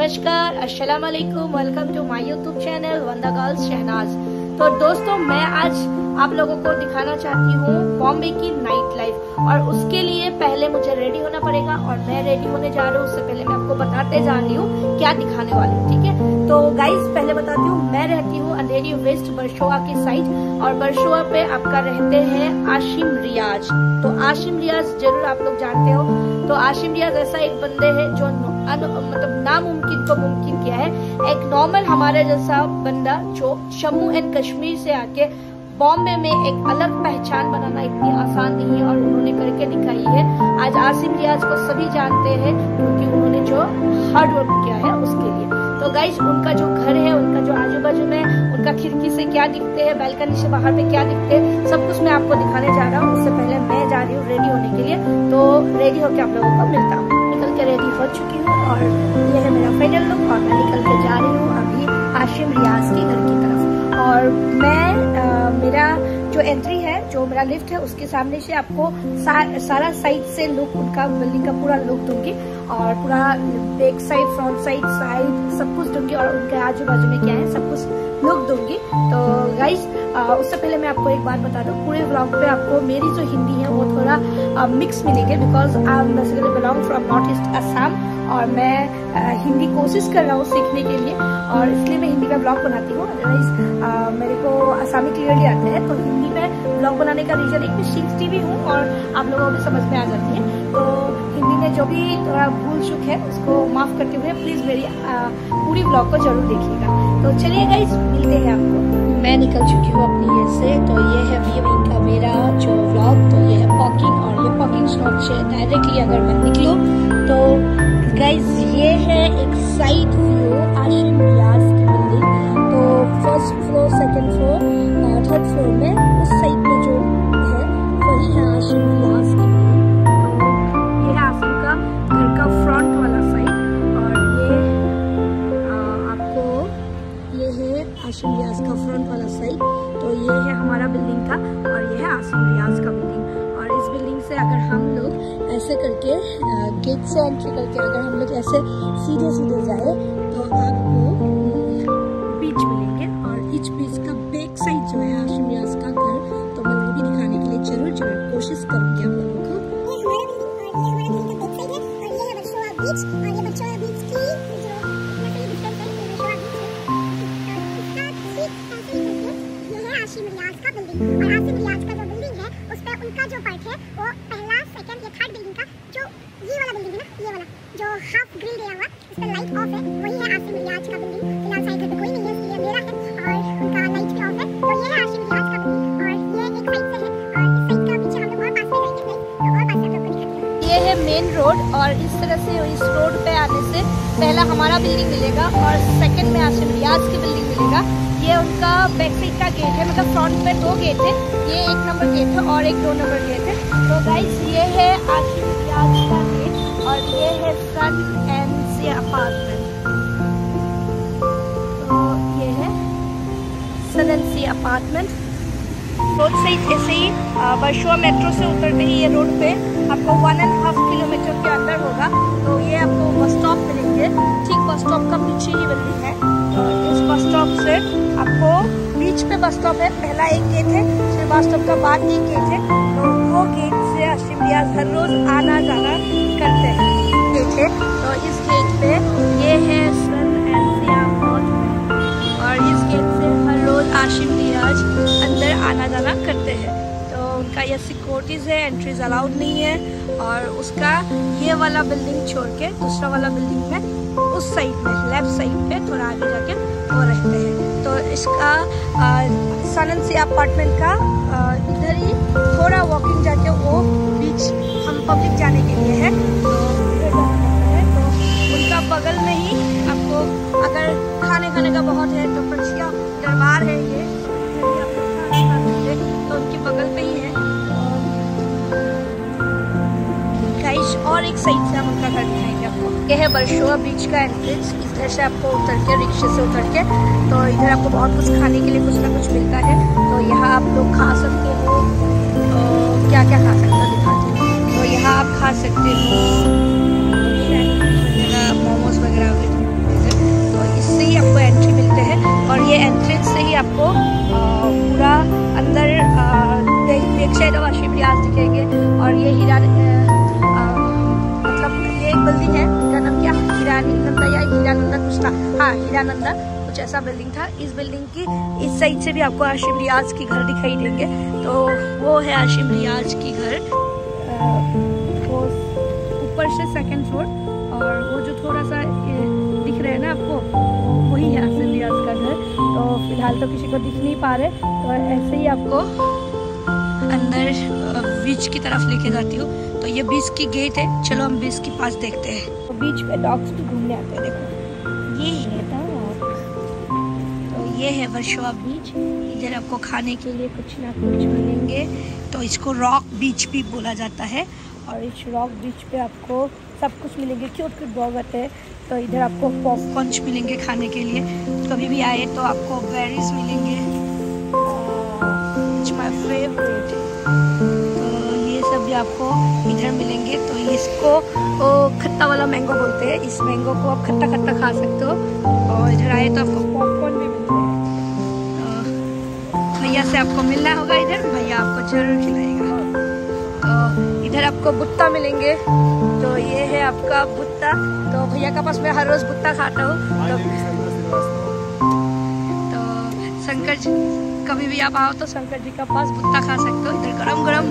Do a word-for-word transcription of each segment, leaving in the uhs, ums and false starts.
नमस्कार, अस्सलाम वालेकुम, welcome to my YouTube channel वंदा गर्ल्स शहनाज। तो दोस्तों, मैं आज आप लोगों को दिखाना चाहती हूँ बॉम्बे की नाइट लाइफ, और उसके लिए पहले मुझे रेडी होना पड़ेगा और मैं रेडी होने जा रही हूँ। उससे पहले मैं आपको बताते जा रही हूँ क्या दिखाने वाली हूँ, ठीक है। तो गाइज पहले बताती हूँ, मैं रहती हूँ अंधेरी वेस्ट बरशोआ की साइड, और बरशोआ पे आपका रहते हैं आशिम रियाज। तो आशिम रियाज जरूर आप लोग जानते हो। तो आशिम रियाज ऐसा एक बंदे है जो मतलब नामुमकिन को मुमकिन किया है। एक नॉर्मल हमारे जैसा बंदा जो जम्मू एंड कश्मीर से आके बॉम्बे में एक अलग पहचान बनाना इतनी आसान नहीं है, और उन्होंने करके दिखाई है। आज आशिम रियाज को सभी जानते हैं क्योंकि उन्होंने जो हार्ड वर्क किया है उसके लिए। तो गाइज उनका जो घर है, उनका जो आजू बाजू में उनका खिड़की से क्या दिखते हैं, बैल्कनी से बाहर पे क्या दिखते हैं, सब कुछ मैं आपको दिखाने जा रहा हूँ। उससे पहले मैं जा रही हूँ रेडी होने के लिए। तो रेडी होकर आप लोगों को मिलता हूँ। निकल के रेडी हो चुकी हूँ और ये है मेरा फाइनल लुक, और मैं निकल के जा रही हूँ अभी आशिम रियाज के घर की तरफ। और मैं आ, मेरा जो एंट्री है, जो मेरा लिफ्ट है, उसके सामने से आपको सा, सारा साइड से लुक, उनका बिल्डिंग का पूरा लुक दूंगी, और पूरा back side, front side, side सब कुछ दूंगी, और उनके आजू बाजू में क्या है सब कुछ लुक दूंगी। तो गाइस उससे पहले मैं आपको एक बात बता दूं, पूरे व्लॉग पे आपको मेरी जो हिंदी है वो थोड़ा मिक्स मिलेगी, because I am basically belong from north east Assam, और मैं आ, हिंदी कोशिश कर रहा हूँ सीखने के लिए, और इसलिए मैं हिंदी में ब्लॉग बनाती हूँ। अदरवाइज मेरे को आसामी क्लियरली आते हैं, तो हिंदी में ब्लॉग बनाने का रीजन एक मैं सीखती भी हूँ और आप लोगों को भी समझ में आ जाती है। तो हिंदी में जो भी थोड़ा भूल चूक है उसको माफ करते हुए प्लीज मेरी आ, पूरी ब्लॉग को जरूर देखिएगा। तो चलिए गाइस, मिलते हैं आपको। मैं निकल चुकी हूँ अपनी ये से। तो ये है व्यूइंग का मेरा जो व्लॉग। तो ये है पार्किंग, और ये पार्किंग स्लॉट से डायरेक्टली अगर मैं निकलूँ तो गाइस ये है एक साइड व्यू आशिम रियाज की बिल्डिंग। तो first floor, second floor, third floor में उस साइड में जो है वही है आशिम रियाज की बिल्डिंग। तो ये है आशिम का घर का फ्रंट वाला साइड, और ये आ, आपको ये है आशिम रियाज का फ्रंट वाला साइड। तो ये है हमारा बिल्डिंग था, और ये है आशिम रियाज का बिल्डिंग। और इस बिल्डिंग से अगर हम लोग ऐसे करके गेट से एंट्री करके अगर हम लोग ऐसे सीधे सीधे जाए तो आपको बीच मिलेंगे, और इस बीच का बैक साइड जो है आशिम रियाज का घर, तो मैं वो भी दिखाने के लिए जरूर जरूर कोशिश करूंगी आप लोगों को। आशिम रियाज का बिल्डिंग, और आशिम रियाज का जो बिल्डिंग है उस पे उनका जो पार्ट है वो पहला, सेकंड या थर्ड बिल्डिंग का जो ये वाला बिल्डिंग है ना, ये वाला जो हाफ ग्रिल दिया हुआ, इस पे लाइट ऑफ है, वही है आशिम रियाज का बिल्डिंग। फिलहाल साइड पे कोई नहीं है, इसलिए मेरा है, और उनका लाइट भी ऑफ है। तो ये है आशिम रियाज का बिल्डिंग, और ये एक साइड से है, और इस साइड का पीछे हम लोग और पास में रहेंगे, तो और पास में आपको दिखाते हैं। ये है मेन रोड, और इस तरह से इस रोड पे आने से पहला हमारा बिल्डिंग मिलेगा, और सेकंड में आशिम रियाज की बिल्डिंग मिलेगा। ये उनका बैक साइड का गेट है, मतलब फ्रंट पे दो गेट है, ये एक नंबर गेट है और एक दो नंबर गेट है। तो गाइस ये है आशिम रियाज का गेट, और ये है सन एंड सी अपार्टमेंट। तो ये है sun and sea apartment. Road से ऐसे ही बरशोआ मेट्रो से उतरते ही ये रोड पे आपको वन एंड हाफ किलोमीटर के अंदर होगा। तो ये आपको बस स्टॉप मिलेंगे, ठीक बस स्टॉप का पीछे ही बिल्डिंग है। तो इस बस स्टॉप से आपको बीच पे बस स्टॉप है, पहला एक गेट है, फिर बस स्टॉप का बाद एक गेट है। तो वो गेट से आशिम रियाज हर रोज आना जाना करते हैं। गेट है, तो इस गेट पे ये है सन एंड सी अपार्टमेंट, और इस गेट से हर रोज आशिम रियाज अंदर आना जाना करते हैं। तो उनका ये सिक्योरिटीज है, एंट्रीज अलाउड नहीं है, और उसका ये वाला बिल्डिंग छोड़ के दूसरा वाला बिल्डिंग में उस साइड में लेफ्ट साइड पे थोड़ा आगे जाके वो रहते हैं। तो इसका सन एंड सी अपार्टमेंट का आ, इधर ही थोड़ा वॉकिंग जाके वो बीच हम पब्लिक जाने के लिए है, तो इधर जाना पड़ता है। तो उनका बगल में ही आपको अगर खाने खाने का बहुत है तो पर्चिया दरबार है, ये तो उनके बगल पे ही है। गाइस और एक साइड से हम उनका घर दिखाएंगे आपको। ये है बरशोआ बीच का एंट्रेंस। इधर से आपको उतर के, रिक्शे से उतर के, तो इधर आपको बहुत कुछ खाने के लिए कुछ ना कुछ मिलता है। तो यहाँ आप लोग खा सकते हो, तो क्या क्या खा सकते हो दिखाती हूँ। तो यहाँ आप खा सकते हो मोमोज वगैरह वगैरह, आपको पूरा अंदर back side of Hashim Riyaz दिखेंगे। और ये हीरा मतलब ये एक बिल्डिंग है, इसका नाम क्या हीरानी नंदा या हीरानंदा कुछ था, हाँ हीरानंदा कुछ ऐसा बिल्डिंग था। इस बिल्डिंग की इस साइड से भी आपको हाशिम रियाज की घर दिखाई देंगे। तो वो है हाशिम रियाज की घर, वो ऊपर से सेकंड फ्लोर, और वो जो थोड़ा सा दिख रहा है ना आपको, वही है हाशिम रियाज का घर। तो फिलहाल तो किसी को दिख नहीं पा रहे, तो ऐसे ही आपको अंदर बीच की तरफ लेके जाती हूँ। तो ये बीच की गेट है, चलो हम बीच के पास देखते हैं। तो बीच पे डॉग्स भी घूमने आते हैं, देखो ये है डॉग। तो ये है वर्सोवा बीच, इधर आपको खाने के लिए कुछ ना कुछ मिलेंगे। तो इसको रॉक बीच भी बोला जाता है, और इस रॉक बीच पे आपको सब कुछ मिलेंगे, क्यूट क्यूट डॉग आते हैं। तो इधर आपको पॉपकॉर्न्स मिलेंगे खाने के लिए, कभी भी आए तो आपको बेरीज मिलेंगे, इट्स माय फेवरेट। तो ये सब भी आपको इधर मिलेंगे। तो इसको खट्टा वाला मैंगो बोलते हैं, इस मैंगो को आप खट्टा खट्टा खा सकते हो। और इधर आए तो आपको पॉपकॉर्न भी मिलते हैं। तो भैया से आपको मिलना होगा इधर, भैया आपको जरूर खिलाएगा। तो इधर आपको भुट्टा मिलेंगे, तो ये है आपका भुट्टा। तो भैया का पास मैं हर रोज भुट्टा खाता हूँ। तो, तो शंकर जी कभी भी आप आओ तो शंकर जी का पास भुट्टा खा सकते हो। इधर गरम गरम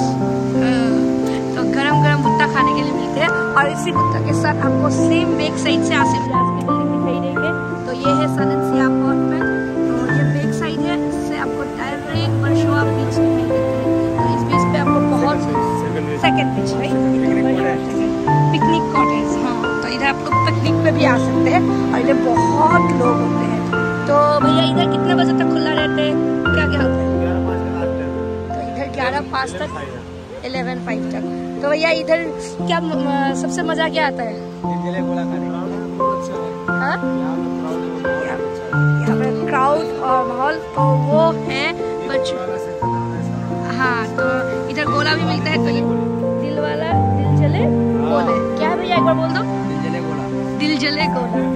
तो गरम गरम भुट्टा खाने के लिए मिलते हैं। और इसी भुट्टा के साथ आपको सेम बैक साइड से हाशिम रियाज की बिल्डिंग दिखाई देंगे। तो ये है सन एंड सिया अपार्टमेंट, तो ये बैक साइड है, इससे आपको डायरेक्ट वर्सोवा बीच दिखाई देती है। तो इस बीच पे आपको बहुत सेकंड बीच है, पिकनिक कॉटेज। हाँ, तो इधर आप लोग पिकनिक पे भी आ सकते हैं, और इधर बहुत लोग होते हैं। तो भैया इधर कितने बजे तक खुला रहते हैं, क्या क्या होता है? तो इधर ग्यारह पाँच तक, इलेवन फाइव तक। तो भैया इधर क्या सबसे मजा क्या आता है? हाँ, यहाँ पे क्राउड और माहौल तो वो है बच्चों। हाँ, तो इधर गोला भी मिलता है। तो ये दिल वाला दिल जले गोले, क्या है भैया एक बार बोल दो? दिल जले गोला, दिल जले गोला।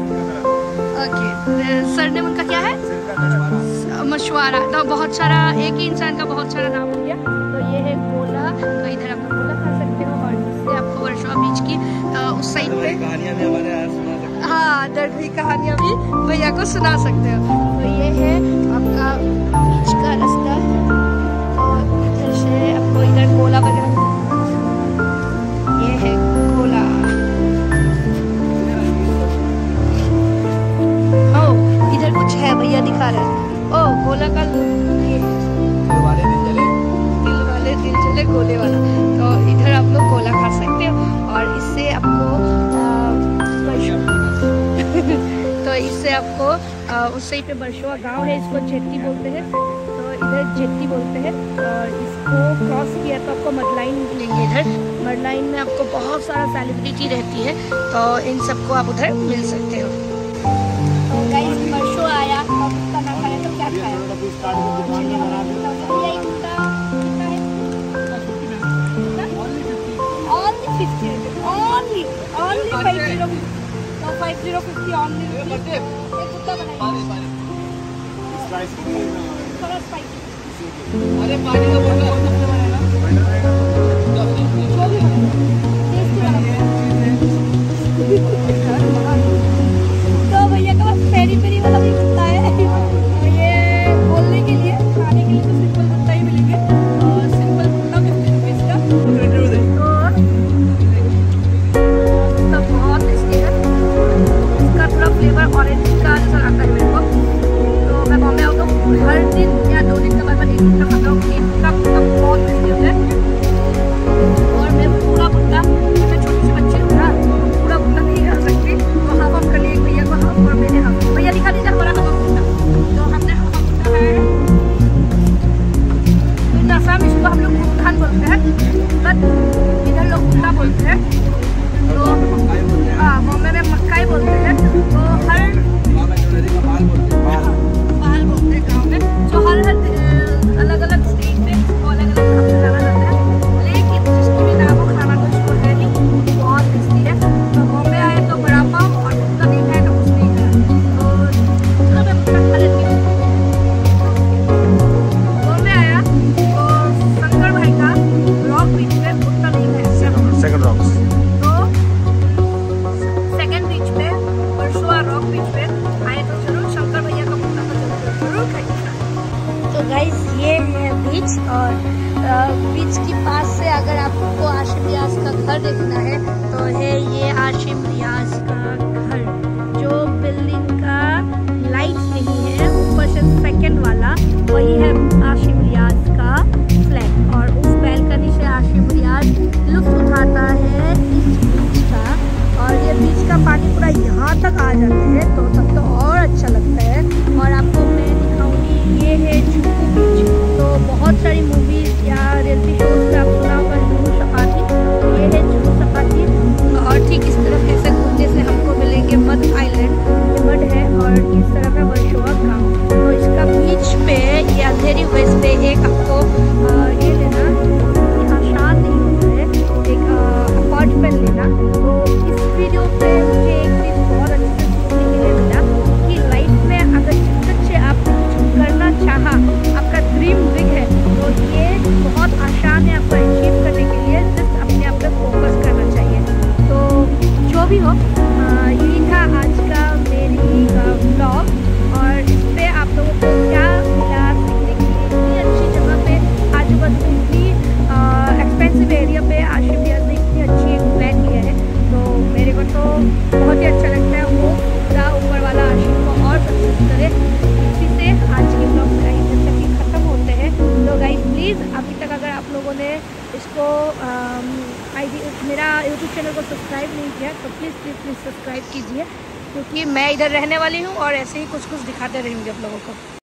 ओके, सरनेम उनका क्या है? मशवारा। तो बहुत सारा, एक ही इंसान का बहुत सारा नाम हो गया। तो ये है गोला, तो इधर आप गोला खा सकते हो। और इससे आपको वर्सोवा बीच की उस साइड पे कहानियाँ भी हमारे यहाँ सुना सकते हो। हाँ, दर्द कहानियाँ भी भैया को सुना सकते हो। तो ये है आपका बीच का रास्ता, और इधर से आपको इधर गोला वगैरह, ये है गोला। ओ इधर कुछ है, भैया दिखा रहे हैं। ओ गोला का ये दिल वाले दिल जले, दिल वाले दिल जले गोले वाला। तो इधर आप लोग गोला खा सकते हो। और इससे आपको तो इससे आपको आ, उस साइड पे वर्सोवा गांव है, इसको जेट्टी बोलते हैं। तो इधर जेट्टी बोलते हैं। और इसको क्रॉस किया तो आपको मडलाइन मिलेंगे। इधर मडलाइन में आपको बहुत सारा सेलिब्रिटी रहती है, तो इन सबको आप उधर मिल सकते हो। तो गाइस वर्सोवा आया और कुत्ता ना खाया तो क्या खाया? Only only five zero five zero fifty only कुत्ता बनाइए, थोड़ा स्पाइसी। अरे पानी का बोतल तो भैया का पेरी पेरी वाला भी कुत्ता है। ये बोलने के लिए, खाने के लिए तो सिंपल कुत्ता ही मिलेंगे। और सिंपल कुत्ता फिफ्टी रुपीज का, तो बहुत टेस्टी है। इसका थोड़ा फ्लेवर ऑरेंज का जैसा आता है मेरे को। तो मैं बॉम्बे आऊँ तो हर दिन या दो दिन के बाद एक कुत्ता खाता हूँ। एक का कुत्ता बहुत टेस्टी होता है। और मैं पूरा कुत्ता, मैं छोटे से बच्चे हूँ ना, पूरा कुत्ता नहीं खा सकती। तो हाफ हाफ कर लिए, भैया को हाफ और मैंने हाफ। भैया दिखा दीजिए हमारा हाफ कुत्ता। तो हमने हाफ कुत्ता खाया है। तो असम इसको हम लोग कुत्तान बोलते हैं, बट इधर लोग कुत्ता बोलते हैं। तो हाँ, बॉम्बे में मक्काई बोलते हैं। तो हर बाल बोलते हैं गाँव में। तो हर हर अलग अलग आ जाते हैं तो तब तो और अच्छा लगता है। और आपको मैं दिखाऊंगी, ये है जुहू बीच। तो बहुत सारी मूवीज़ या रियलिटी शोज पे आप सुना होगा जुहू सपाटी, तो ये है जुहू सपाटी। और ठीक इस तरफ ऐसे घूमने से हमको मिलेंगे मड आइलैंड, ये मड है, और इस तरफ है वर्सोवा गाँव। तो इसका बीच पे ये अंधेरी वेस्ट पे एक आपको आ, ये लेना, यहाँ शांत नहीं होता है, एक अपार्टमेंट लेना। तो इस वीडियो पे मुझे एक चीज़ बहुत अच्छे से सीखने के लिए मिला कि लाइफ में अगर सच्चे आप कुछ करना चाहा, आपका ड्रीम बिग है, तो ये बहुत आसान है आपको अचीव करने के लिए। जस्ट अपने आप पे फोकस करना चाहिए। तो जो भी हो, यही था आज का मेरी ब्लॉग। और इस पर आप लोगों को क्या मिला सीखने के लिए, इतनी अच्छी जगह पे आजू बाजू इतनी एक्सपेंसिव एरिया पे आशिफ रियाज ने इतनी अच्छी एक फ्लैट लिया है, तो मेरे को तो बहुत ही अच्छा लगता है। वो खुदा ऊपर वाला आशिफ को और सक्सेस करे। इसी से आज की ब्लॉग मेरा इधर तक ही ख़त्म होते हैं। तो गाइस प्लीज़ अभी तक अगर आप लोगों ने इसको आई डी मेरा यूट्यूब चैनल को सब्सक्राइब नहीं किया तो प्लीज़ प्लीज़ प्लीज़ सब्सक्राइब कीजिए, क्योंकि मैं इधर रहने वाली हूँ और ऐसे ही कुछ कुछ दिखाते रहेंगे आप लोगों को।